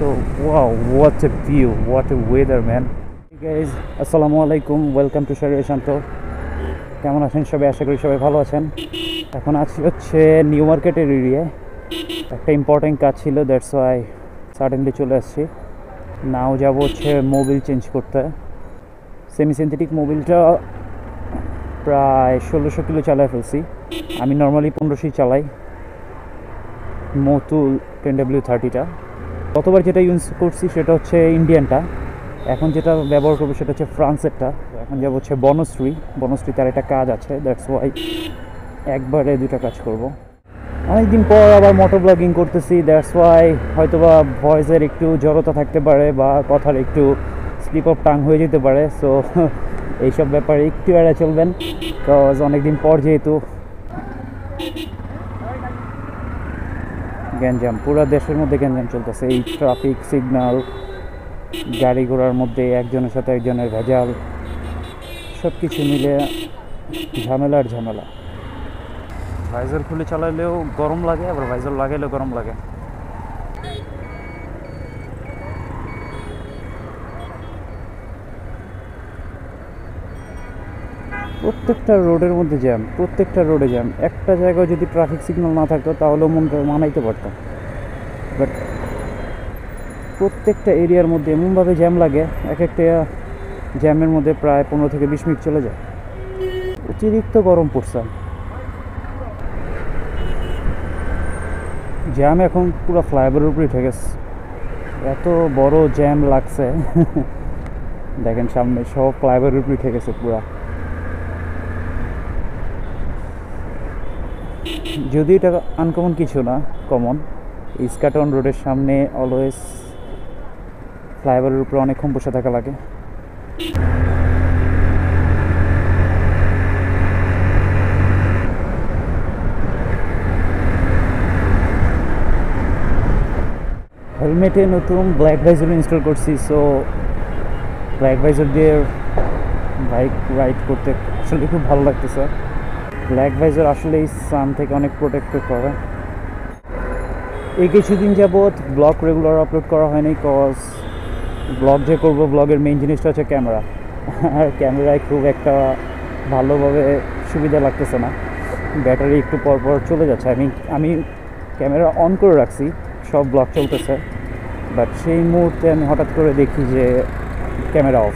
So wow, what a view, what a weather, man. Hey guys, আসসালামু আলাইকুম, welcome to Shahriar Shanto. কেমন আছেন সবাই? আশা করি সবাই ভালো আছেন। এখন আছি হচ্ছে নিউ মার্কেটের এরিয়ায়, একটা ইম্পর্টেন্ট কাজ ছিল, দ্যাটস ওয়াই সাডেনলি চলে আসছি। নাও যাব হচ্ছে মোবিল চেঞ্জ করতে। সেমি সিনথেটিক মোবিলটা প্রায় 1600 কিলো চালায় ফেলছি। আমি নর্মালি 1500 চালাই মোটুল 10W30টা। গতবার যেটা ইউজ করছি সেটা হচ্ছে ইন্ডিয়ানটা, এখন যেটা ব্যবহার করবো সেটা হচ্ছে ফ্রান্সেরটা। এখন যাব হচ্ছে বনশ্রী তার একটা কাজ আছে, দ্যাটস ওয়াই একবারে দুটা কাজ করব। অনেকদিন পর আবার মোটোব্লগিং করতেছি, দ্যাটস ওয়াই হয়তোবা ভয়েসের একটু জড়তা থাকতে পারে বা কথার একটু স্লিপ অফ টাং হয়ে যেতে পারে। সো এইসব ব্যাপারে একটু এড়া চলবেন, বিকজ অনেকদিন পর যেহেতু গ্যাঞ্জাম, পুরো দেশের মধ্যে গ্যাঞ্জাম চলতেছে। এই ট্রাফিক সিগন্যাল, গাড়ি ঘোড়ার মধ্যে একজনের সাথে একজনের ভেজাল, সব কিছু মিলে ঝামেলার ঝামেলা। ভাইজার খুলে চালাইলেও গরম লাগে, আবার ভাইজার লাগাইলেও গরম লাগে। প্রত্যেকটা রোডের মধ্যে জ্যাম, প্রত্যেকটা রোডে জ্যাম। একটা জায়গায় যদি ট্রাফিক সিগন্যাল না থাকতো তাহলেও মনটা মানাইতে পারতাম, বাট প্রত্যেকটা এরিয়ার মধ্যে এমনভাবে জ্যাম লাগে, এক একটা জ্যামের মধ্যে প্রায় 15 থেকে 20 মিনিট চলে যায়। অতিরিক্ত গরম পড়ছে। জ্যাম এখন পুরো ফ্লাইওভারের উপরে উঠে গেছে, এত বড় জ্যাম লাগছে। দেখেন সামনে সব ফ্লাইওভারের উপরে উঠে গেছে পুরা। যদি এটা আনকমন কিছু না, কমন। ইস্কাটন রোডের সামনে অলওয়েজ ফ্লাইওভারের উপরে অনেকক্ষণ বসে থাকা লাগে। হেলমেটে নতুন ব্ল্যাক ভাইজার ইনস্টল করছি, সো ব্ল্যাক ভাইজার দিয়ে বাইক রাইড করতে আসলে খুব ভালো লাগতেছে। ব্ল্যাক ভাইজার আসলে এই সান থেকে অনেক প্রোটেক্ট করে। এই কিছুদিন যাবৎ ব্লগ রেগুলার আপলোড করা হয়নি, কজ ব্লগ যে করবো, ব্লগের মেইন জিনিসটা হচ্ছে ক্যামেরা। আর ক্যামেরায় খুব একটা ভালোভাবে সুবিধা লাগতেছে না, ব্যাটারি একটু পর পর চলে যাচ্ছে। আমি ক্যামেরা অন করে রাখছি, সব ব্লগ চলতেছে, বাট সেই মুহূর্তে আমি হঠাৎ করে দেখি যে ক্যামেরা অফ।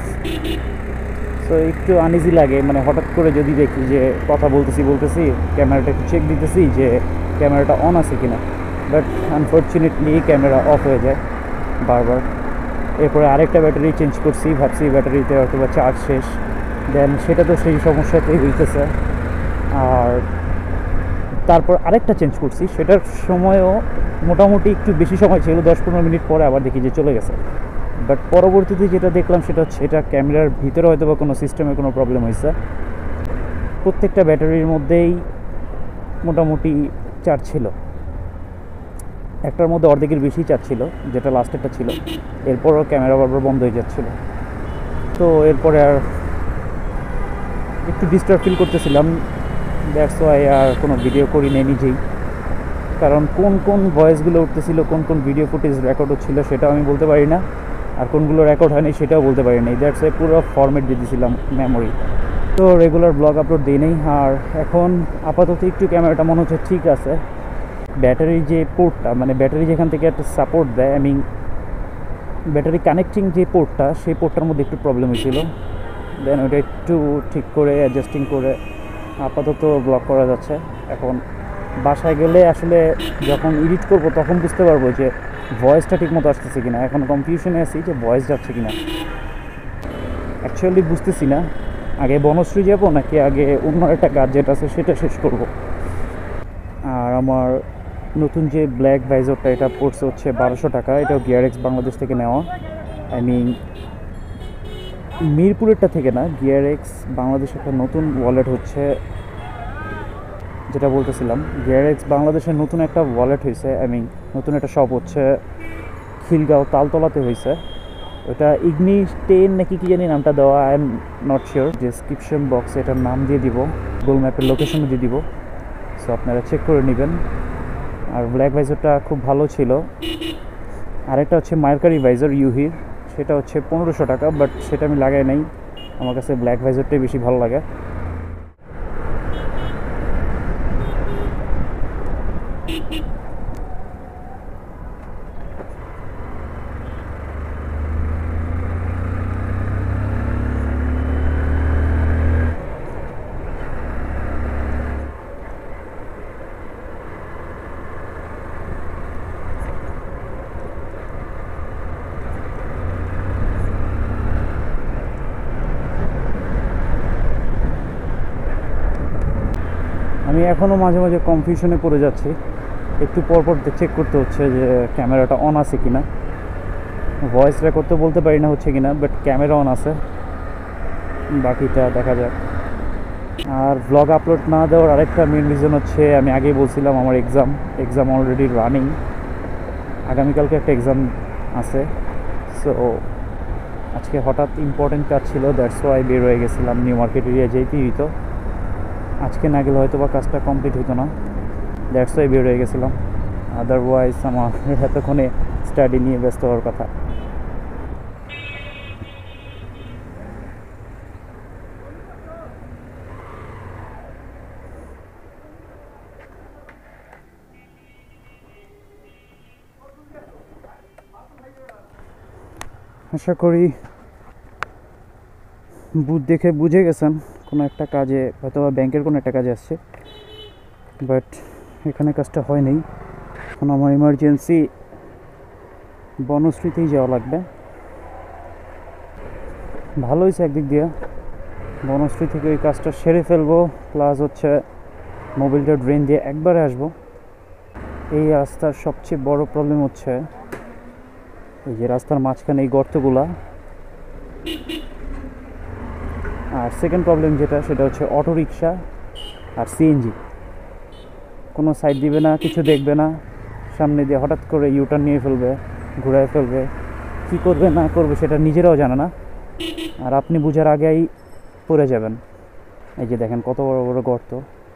সো একটু আনইজি লাগে, মানে হঠাৎ করে যদি দেখি যে কথা বলতেছি ক্যামেরাটা একটু চেক দিতেছি যে ক্যামেরাটা অন আছে কিনা, বাট আনফর্চুনেটলি ক্যামেরা অফ হয়ে যায় বারবার। এরপরে আরেকটা ব্যাটারি চেঞ্জ করছি, ভাবছি ব্যাটারিতে হয়তো বা চার্জ শেষ, দেন সেটা তো সেই সমস্যাতেই হইতেছে। আর তারপর আরেকটা চেঞ্জ করছি, সেটার সময়ও মোটামুটি একটু বেশি সময় ছিল, 10-15 মিনিট পরে আবার দেখি যে চলে গেছে। বাট পরবর্তীতে যেটা দেখলাম সেটা হচ্ছে এটা ক্যামেরার ভিতরে হয়তো বা কোনো সিস্টেমে কোনো প্রবলেম হয়েছে। প্রত্যেকটা ব্যাটারির মধ্যেই মোটামুটি চার্জ ছিল, একটার মধ্যে অর্ধেকের বেশি চার্জ ছিল, যেটা লাস্টেরটা ছিল। এরপরও ক্যামেরা বারবার বন্ধ হয়ে যাচ্ছিলো। তো এরপরে আর একটু ডিস্টার্ব ফিল করতেছিলাম, দ্যাটস ওয়াই আর কোনো ভিডিও করি নেই নিজেই। কারণ কোন ভয়েসগুলো উঠতেছিল, কোন ভিডিও ফুটেজ রেকর্ড হচ্ছিলো সেটাও আমি বলতে পারি না, আর কোনগুলো রেকর্ড হয়নি সেটাও বলতে পারি না। দ্যাটস ওয়াই পুরো ফরম্যাট দিয়ে দিয়েছিলাম মেমোরি। তো রেগুলার ব্লগ আপলোড দিই নেই। আর এখন আপাতত একটু ক্যামেরাটা মনে হচ্ছে ঠিক আছে। ব্যাটারির যে পোর্টটা, মানে ব্যাটারি যেখান থেকে একটা সাপোর্ট দেয়, আমি ব্যাটারি কানেক্টিং যে পোর্টটা, সেই পোর্টটার মধ্যে একটু প্রবলেম হয়েছিল। দেন ওটা একটু ঠিক করে অ্যাডজাস্টিং করে আপাতত ব্লগ করা যাচ্ছে। এখন বাসায় গেলে আসলে যখন এডিট করব তখন বুঝতে পারবো যে ভয়েসটা ঠিকমতো আসতেছে কিনা। এখন কনফিউশনে আছি যে ভয়েস যাচ্ছে কিনা, অ্যাকচুয়ালি বুঝতেছি না। আগে বনশ্রী যাব নাকি আগে অন্য একটা কাজ যেটা আছে সেটা শেষ করব। আর আমার নতুন যে ব্ল্যাক ভাইজারটা, এটা পড়ছে হচ্ছে 1200 টাকা। এটাও গিয়ারএক্স বাংলাদেশ থেকে নেওয়া। মিরপুরেরটা থেকে না, গিয়ারএক্স বাংলাদেশ একটা নতুন ওয়ালেট হচ্ছে, যেটা বলতেছিলাম গিয়ারএক্স বাংলাদেশের নতুন একটা ওয়ালেট হয়েছে। নতুন একটা শপ হচ্ছে খিলগাঁও তালতলাতে হয়েছে। ওটা ইগনি 10 নাকি কি জানি নামটা দেওয়া, I am not sure. Description বক্সে এটার নাম দিয়ে দিব, গুগল ম্যাপের লোকেশনও দিয়ে দিব, সো আপনারা চেক করে নেবেন। আর ব্ল্যাক ভাইজারটা খুব ভালো ছিল, আরেকটা হচ্ছে মার্কারি ভাইজার ইউহির, সেটা হচ্ছে 1500 টাকা, বাট সেটা আমি লাগাই নাই। আমার কাছে ব্ল্যাক ভাইজারটাই বেশি ভালো লাগে। আমি এখনও মাঝে মাঝে কনফিউশনে পড়ে যাচ্ছি, একটু পরপর চেক করতে হচ্ছে যে ক্যামেরাটা অন আছে কিনা। ভয়েস রেকর্ড তো বলতে পারি না হচ্ছে কিনা, বাট ক্যামেরা অন আছে, বাকিটা দেখা যাক। আর ব্লগ আপলোড না দেওয়ার আরেকটা মেন রিজন হচ্ছে, আমি আগেই বলছিলাম আমার এক্সাম অলরেডি রানিং। আগামীকালকে একটা এক্সাম আছে, সো আজকে হঠাৎ ইম্পর্টেন্ট কাজ ছিল, দ্যাটস ওয়াই বের হয়ে গেছিলাম। নিউ মার্কেট এরিয়া যেতেই হইতো, আজকে না গেলে হয়তো বা কাজটা কমপ্লিট হতো না, দ্যাটস ওয়াই বের হয়ে গেছিলাম। আদারওয়াইজ আমার এতক্ষণে স্টাডি নিয়ে ব্যস্ত হওয়ার কথা। আশা করি দেখে বুঝে গেছেন কোনো একটা কাজে, হয়তো বা ব্যাংকের কোনো একটা কাজে আসছে, বাট এখানে কাজটা হয় নাই। এখন আমার ইমার্জেন্সি বনশ্রীতেই যাওয়া লাগবে। ভালো হয়েছে একদিক দিয়ে, বনশ্রী থেকে ওই কাজটা সেরে ফেলবো, প্লাস হচ্ছে মোবিলটা ড্রেন দিয়ে একবারে আসবো। এই রাস্তার সবচেয়ে বড় প্রবলেম হচ্ছে এই যে রাস্তার মাঝখানে এই গর্তগুলা। আর সেকেন্ড প্রবলেম যেটা, সেটা হচ্ছে অটো রিক্সা আর সিএনজি। কোনো সাইড দিবে না, কিছু দেখবে না, সামনে দিয়ে হঠাৎ করে ইউটার্ন নিয়ে ফেলবে, ঘুরায় ফেলবে, কী করবে না করবে সেটা নিজেরাও জানে না, আর আপনি বুঝার আগেই পড়ে যাবেন। এই যে দেখেন কত বড় বড় গর্ত,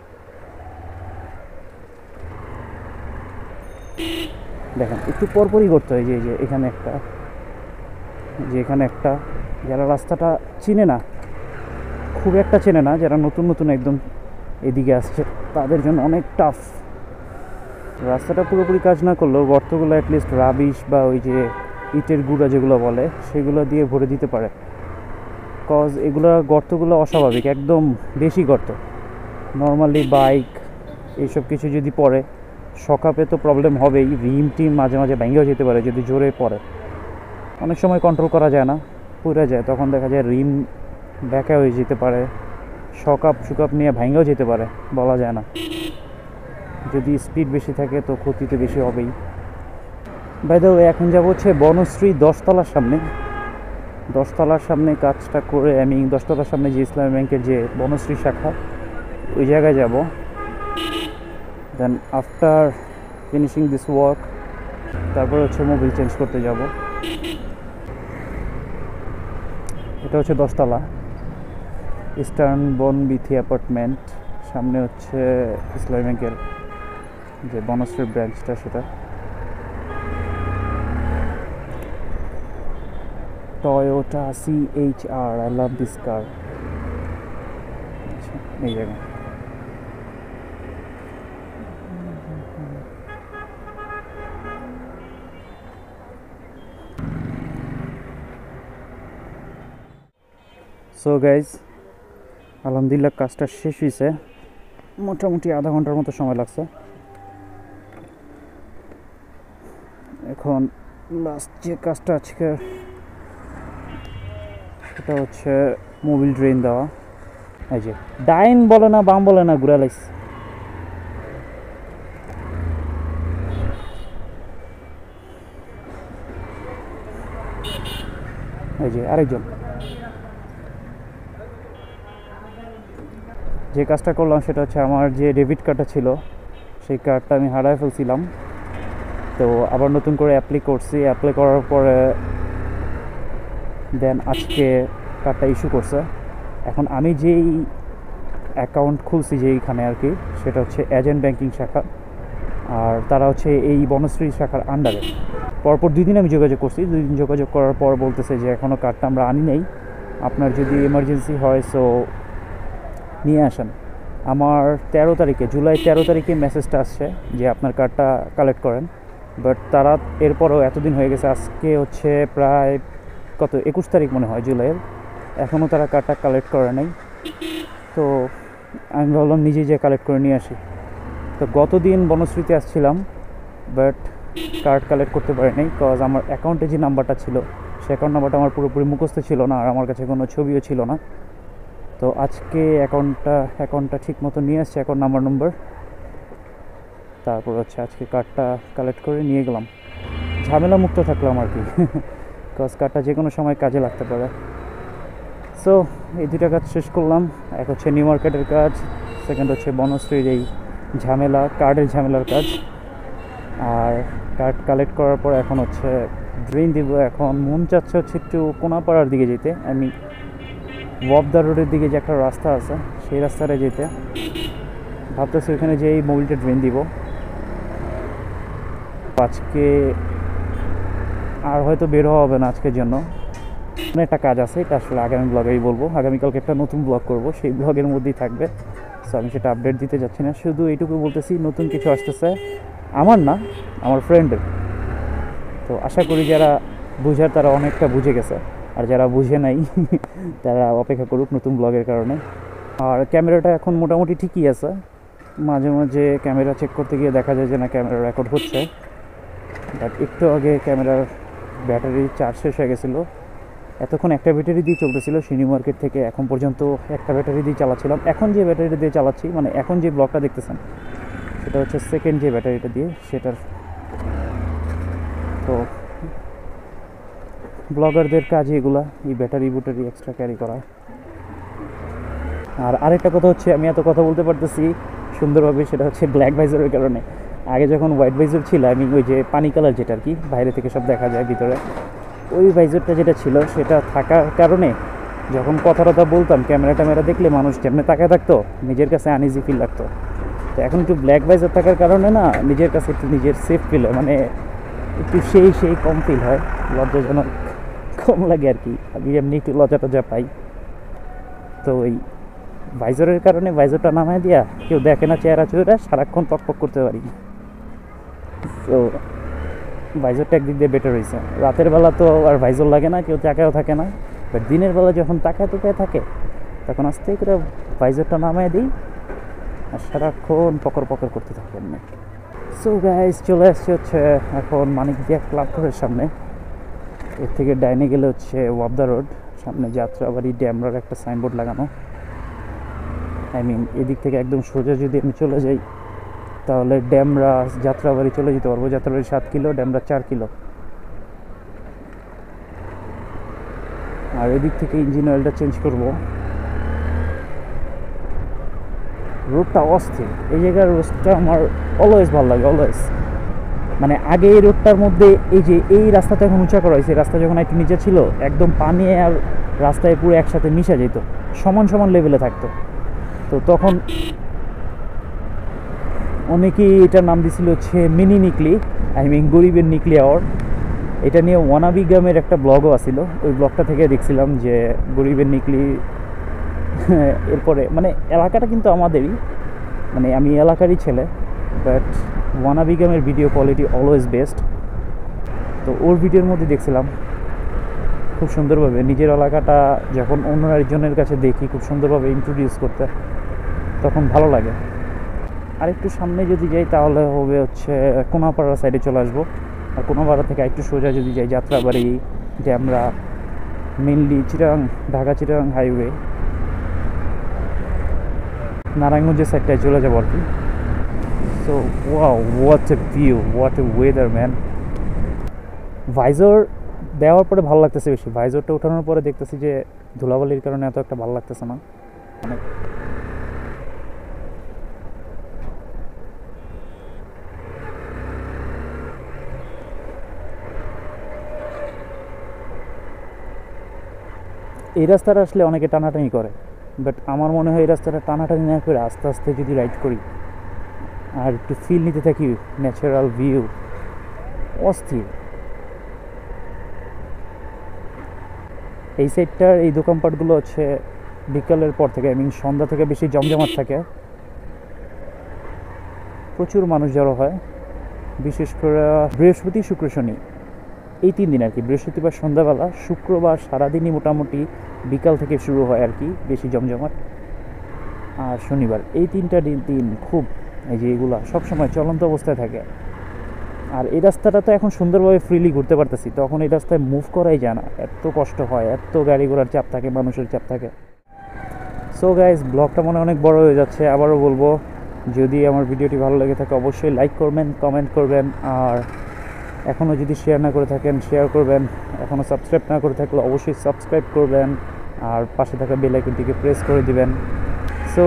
দেখেন একটু পরপরই গর্ত। এই যে এখানে একটা, যে এখানে একটা। যারা রাস্তাটা চিনে না, খুব একটা চেনে না, যারা নতুন নতুন একদম এদিকে আসছে, তাদের জন্য অনেক টাফ। রাস্তাটা পুরোপুরি কাজ না করলেও গর্তগুলো অ্যাটলিস্ট রাবিশ বা ওই যে ইটের গুঁড়া যেগুলো বলে সেগুলো দিয়ে ভরে দিতে পারে, কজ এগুলো গর্তগুলো অস্বাভাবিক, একদম বেশি গর্ত। নর্মালি বাইক এইসব কিছু যদি পড়ে, সকাপে তো প্রবলেম হবেই, রিম টিম মাঝে মাঝে ভেঙেও যেতে পারে যদি জোরে পড়ে। অনেক সময় কন্ট্রোল করা যায় না, পুড়ে যায়, তখন দেখা যায় রিম ব্যাকা হয়ে যেতে পারে, সুকাপ নিয়ে ভেঙেও যেতে পারে, বলা যায় না। যদি স্পিড বেশি থাকে তো ক্ষতি তো বেশি হবেই। বাই দ্য ওয়ে, এখন যাব হচ্ছে বনশ্রী 10তলার সামনে। 10তলার সামনে কাজটা করে আমি 10তলার সামনে যে ইসলামী ব্যাংকের যে বনশ্রী শাখা, ওই জায়গায় যাব। Then after finishing this work, তারপর হচ্ছে মোবিল চেঞ্জ করতে যাব। এটা হচ্ছে 10তলা ইস্টার্ন বনবিথি অ্যাপার্টমেন্ট, সামনে হচ্ছে ইসলামী ব্যাংকের যে বনশ্রীর ব্রাঞ্চটা, সেটা Toyota CHR, I love this car. এই জায়গায় সো গাইজ, আলহামদুলিল্লাহ কাজটা শেষ হয়েছে, মোটামুটি আধা ঘন্টার মতো সময় লাগছে। এখন লাস্ট যে কাজটা আজকে, সেটা হচ্ছে মোবিল ড্রেন দেওয়া। এই যে ডাইন বলে না বাম বলে না, ঘুরা লাগছে। এই যে আরেকজন, যে কাজটা করলাম সেটা হচ্ছে আমার যে ডেবিট কার্ডটা ছিল সেই কার্ডটা আমি হারায় ফেলছিলাম, তো আবার নতুন করে অ্যাপ্লাই করার পরে দেন আজকে কার্ডটা ইস্যু করছে। এখন আমি যেই অ্যাকাউন্ট খুলছি যেইখানে আর কি, সেটা হচ্ছে এজেন্ট ব্যাংকিং শাখা। আর তারা হচ্ছে এই বনশ্রী শাখার আন্ডারে। পরপর 2 দিন আমি যোগাযোগ করছি, 2 দিন যোগাযোগ করার পর বলতেছে যে এখনও কার্ডটা আমরা আনি নাই, আপনার যদি এমার্জেন্সি হয় সো নিয়ে আসেন। আমার 13 তারিখে, জুলাই 13 তারিখে মেসেজটা আসছে যে আপনার কার্ডটা কালেক্ট করেন, বাট তারা এরপরও এতদিন হয়ে গেছে, আজকে হচ্ছে প্রায় কত 21 তারিখ মনে হয় জুলাইয়ের, এখনও তারা কার্ডটা কালেক্ট করে নাই। তো আমি ভাবলাম নিজেই যে কালেক্ট করে নিয়ে আসি। তো গতদিন বনশ্রীতে আসছিলাম, বাট কার্ড কালেক্ট করতে পারি নাই, কজ আমার অ্যাকাউন্টে যে নাম্বারটা ছিল সে অ্যাকাউন্ট নাম্বারটা আমার পুরোপুরি মুখস্থ ছিল না, আর আমার কাছে কোনো ছবিও ছিল না। তো আজকে অ্যাকাউন্টটা ঠিক মতো নিয়ে আসছে, অ্যাকাউন্ট নম্বর, তারপর হচ্ছে আজকে কার্ডটা কালেক্ট করে নিয়ে গেলাম, ঝামেলা মুক্ত থাকলাম আর কি, কজ কার্ডটা যে কোনো সময় কাজে লাগতে পারে। সো এই 2টা কাজ শেষ করলাম, এক হচ্ছে নিউ মার্কেটের কাজ, সেকেন্ড হচ্ছে বনশ্রীর এই কার্ডের ঝামেলার কাজ। আর কার্ড কালেক্ট করার পর এখন হচ্ছে ড্রেন দিব। এখন মন চাচ্ছে হচ্ছে একটু কোনাপাড়ার দিকে যেতে, আমি ওয়াবদা রোডের দিকে যে একটা রাস্তা আছে সেই রাস্তাটা যেতে ভাবতেছি, ওইখানে যে এই মোবিলটা ড্রেন দিব। আজকে আর হয়তো বের হওয়া হবে না আজকের জন্য, একটা কাজ আছে, এটা আসলে আগামী ব্লগেই বলবো। আগামীকালকে একটা নতুন ব্লগ করব, সেই ব্লগের মধ্যেই থাকবে, সো আমি সেটা আপডেট দিতে যাচ্ছি না। শুধু এইটুকু বলতেছি, নতুন কিছু আসতেছে, আমার না, আমার ফ্রেন্ডের। তো আশা করি যারা বুঝার তারা অনেকটা বুঝে গেছে, আর যারা বুঝে নাই তারা অপেক্ষা করুক নতুন ব্লগের কারণে। আর ক্যামেরাটা এখন মোটামুটি ঠিকই আছে, মাঝে মাঝে ক্যামেরা চেক করতে গিয়ে দেখা যায় যে না ক্যামেরা রেকর্ড হচ্ছে, বাট একটু আগে ক্যামেরার ব্যাটারি চার্জ শেষ হয়ে গেছিলো। এতক্ষণ একটা ব্যাটারি দিয়ে চলতেছিল সিনি মার্কেট থেকে, এখন পর্যন্ত একটা ব্যাটারি দিয়ে চালাচ্ছিলাম। এখন যে ব্যাটারিটা দিয়ে চালাচ্ছি, মানে এখন যে ব্লগটা দেখতেছেন সেটা হচ্ছে সেকেন্ড যে ব্যাটারিটা দিয়ে, সেটার। তো ব্লগারদের কাজ এগুলা, এই ব্যাটারি এক্সট্রা ক্যারি করা। আর আরেকটা কথা হচ্ছে, আমি এত কথা বলতে পারতেছি সুন্দরভাবে, সেটা হচ্ছে ব্ল্যাক ভাইজারের কারণে। আগে যখন হোয়াইট ভাইজার ছিল, আমি ওই যে পানি কালার যেটা আর কি, বাইরে থেকে সব দেখা যায় ভিতরে, ওই ভাইজারটা যেটা ছিল সেটা থাকার কারণে যখন কথা বলতাম, ক্যামেরা দেখলে মানুষ যেমনি তাকায় থাকতো, নিজের কাছে আনইজি ফিল লাগতো। তো এখন একটু ব্ল্যাক ভাইজার থাকার কারণে না, নিজের কাছে একটু নিজের সেফ ফিল হয়, মানে একটু সেই কম ফিল হয়, লজ্জাজনক কম লাগে আর কি। আমি এমনি একটু লজ্জা পাই। তো ওই ভাইজারের কারণে ভাইজারটা নামায় দিয়া কেউ দেখে না চেহারা সারাক্ষণ পক করতে পারি। তো ভাইজারটা একদিক দিয়ে বেটার হয়েছে, রাতের বেলা তো আর ভাইজার লাগে না, কেউ তাকায়ও থাকে না, বাট দিনের বেলা যখন তাকায় থাকে তখন আস্তে করে ভাইজারটা নামায় দিই আর সারাক্ষণ পকর করতে থাকি এমনি। সো গাইস, চলে আসছে হচ্ছে এখন মানিকদিয়া ক্লাব ঘরের সামনে, এর থেকে ডাইনে গেলে হচ্ছে ওয়াবদা রোড, সামনে যাত্রাবাড়ি ড্যামরার একটা সাইনবোর্ড লাগানো। এদিক থেকে একদম সোজা যদি আমি চলে যাই তাহলে ড্যামরা যাত্রাবাড়ি চলে যেতে পারবো। যাত্রাবাড়ি 7 কিলো, ড্যামরা 4 কিলো। আর এদিক থেকে ইঞ্জিন অয়েলটা চেঞ্জ করব। রোডটা অস্থির, এই জায়গার রোডটা আমার অলওয়েজ ভালো লাগে, অলওয়েজ। মানে আগে এই রোডটার মধ্যে এই রাস্তাটা এখন উঁচা করা হয়েছে, রাস্তা যখন একটু নিচে ছিল একদম পানি আর রাস্তায় পুরো একসাথে মিশা যেত, সমান লেভেলে থাকতো। তো তখন অনেকেই এটার নাম দিছিল হচ্ছে মিনি নিকলি, গরিবের নিকলি আওয়ার। এটা নিয়ে ওয়ানাবি গ্রামের একটা ব্লগও আসছিল, ওই ব্লগটা থেকে দেখছিলাম যে গরিবের নিকলি। এরপরে মানে এলাকাটা কিন্তু আমাদেরই, মানে আমি এলাকারই ছেলে, বাট ওয়ানাবি গ্রামের ভিডিও কোয়ালিটি অলওয়েজ বেস্ট। তো ওর ভিডিওর মধ্যে দেখছিলাম খুব সুন্দরভাবে নিজের এলাকাটা যখন অন্য একজনের কাছে দেখি খুব সুন্দরভাবে ইন্ট্রোডিউস করতে, তখন ভালো লাগে। আর একটু সামনে যদি যাই তাহলে হবে হচ্ছে কোনাপাড়া সাইডে চলে আসবো। আর কোনাপাড়া থেকে একটু সোজা যদি যাই যাত্রাবাড়ি, ড্যামরা, মেনলি ঢাকা চিটাগাং হাইওয়ে, নারায়ণগঞ্জের সাইডটায় চলে যাবো আর কি। So wow, what a view, what a weather man. Visor দেওয়ার পরে ভালো লাগতেছে বেশি, ভাইজরটা ওঠানোর পরে দেখতেছি যে ধুলাবালির কারণে এত একটা ভালো লাগতেছে না। অনেক এই রাস্তাটা আসলে অনেকে টানাটানি করে, বাট আমার মনে হয় এই রাস্তাটা টানাটানি না করে আস্তে আস্তে যদি রাইড করি আর একটু ফিল নিতে থাকি, ন্যাচারাল ভিউ অস্থির। এই সাইডটার এই দোকানপাটগুলো হচ্ছে বিকালের পর থেকে, সন্ধ্যা থেকে বেশি জমজমাট থাকে, প্রচুর মানুষ জড়ো হয়। বিশেষ করে বৃহস্পতি, শুক্র, শনি, এই 3 দিন আর কি। বৃহস্পতিবার সন্ধ্যাবেলা, শুক্রবার সারাদিনই মোটামুটি বিকাল থেকে শুরু হয় আর কি বেশি জমজমাট, আর শনিবার। এই 3টা দিন খুব, এই যে এগুলা সবসময় চলন্ত অবস্থায় থাকে। আর এই রাস্তাটা তো এখন সুন্দরভাবে ফ্রিলি ঘুরতে পারতেছি, তখন এই রাস্তায় মুভ করাই যায় না, এত কষ্ট হয়, এত গাড়ি ঘোড়ার চাপ থাকে, মানুষের চাপ থাকে। সো গাইজ, ব্লগটা মনে অনেক বড় হয়ে যাচ্ছে। আবারও বলবো, যদি আমার ভিডিওটি ভালো লেগে থাকে অবশ্যই লাইক করবেন, কমেন্ট করবেন, আর এখনও যদি শেয়ার না করে থাকেন শেয়ার করবেন, এখনও সাবস্ক্রাইব না করে থাকলে অবশ্যই সাবস্ক্রাইব করবেন, আর পাশে থাকা বেল আইকনটিকে প্রেস করে দিবেন। সো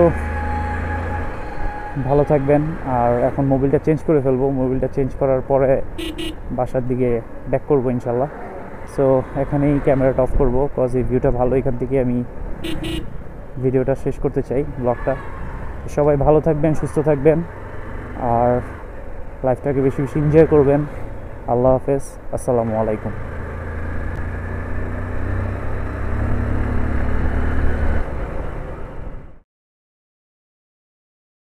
ভালো থাকবেন। আর এখন মোবিলটা চেঞ্জ করে ফেলবো, মোবিলটা চেঞ্জ করার পরে বাসার দিকে ব্যাক করবো ইনশাল্লাহ। সো এখানেই ক্যামেরাটা অফ করবো, কজ এই ভিউটা ভালো, এখান থেকে আমি ভিডিওটা শেষ করতে চাই, ব্লগটা। সবাই ভালো থাকবেন, সুস্থ থাকবেন, আর লাইফটাকে বেশি বেশি এনজয় করবেন। আল্লাহ হাফেজ, আসসালামু আলাইকুম।